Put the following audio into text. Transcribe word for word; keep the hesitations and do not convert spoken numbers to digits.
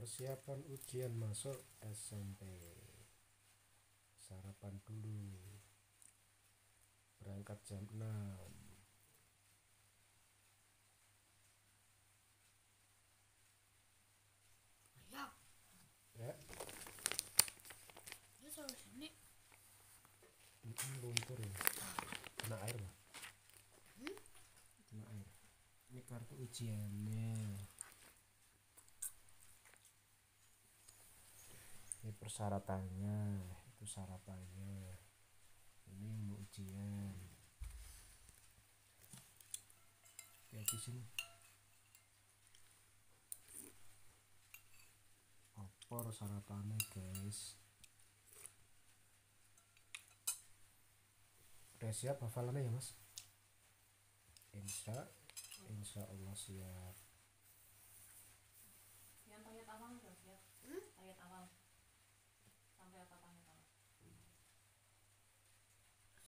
Persiapan ujian masuk S M P. Sarapan dulu. Berangkat jam enam. Ya. Ya. Ini selalu sini. Ini lumpur ya. Kena air lah. Hmm? Kena air. Ini kartu ujiannya. Ini persyaratannya, itu sarapannya. Ini mau ujian. Kayak di sini. Opor sarapannya guys. Udah siap hafalannya ya mas? Insya Insya Allah siap. Yang tanya abang udah siap. Hmm?